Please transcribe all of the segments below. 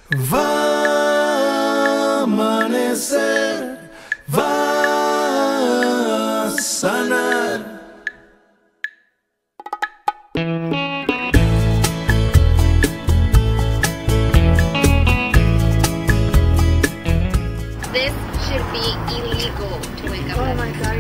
Va a amanecer, va a sanar. This should be illegal to wake up. Oh my god.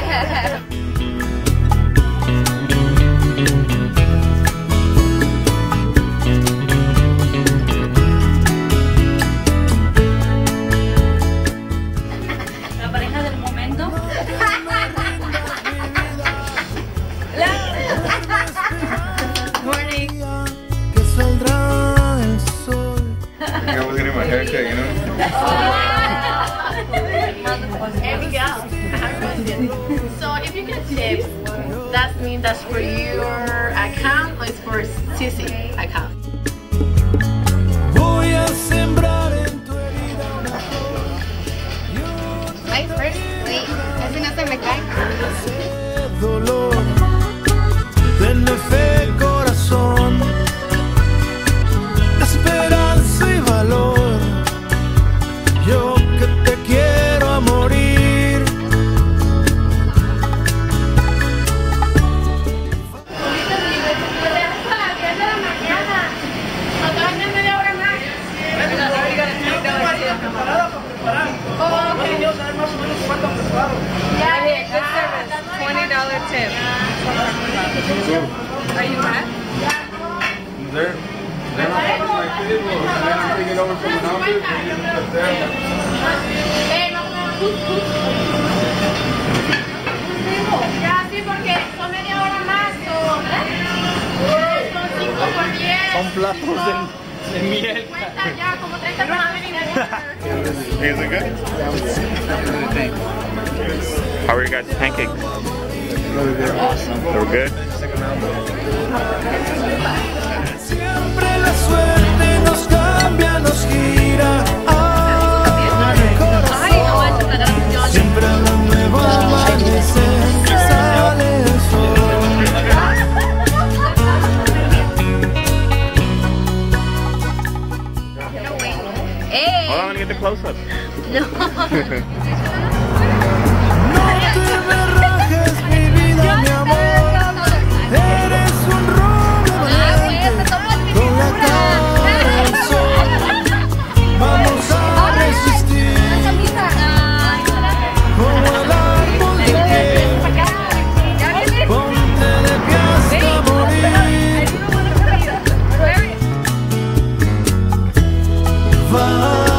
So if you get tips, that means that's for your account or it's for Sissy account. Voy a sembrar en tu herida. Wait, first, wait, ese no se me cae. Dolor, denme fe, corazón, esperanza y valor. Yo que te quiero a morir. $20 tip. Are you mad? They're not having my table, and then I'm taking over someone else's, and you just there. Ya, sí, porque son media hora más, son 5 por 10. Son platos de miel. Cuenta ya, como 30 por Is it good? How are you guys' pancakes? They're good. Siempre la suerte nos cambia, nos gira. Siempre a la nueva amanecer sale el sol. Hey. Hold on, let me get the close-up. No. No te me rajes, mi vida, mi amor. Eres un roble valiente, con la cara al sol. Vamos a resistir, como el árbol de piel. Ponte de pie hasta morir. Va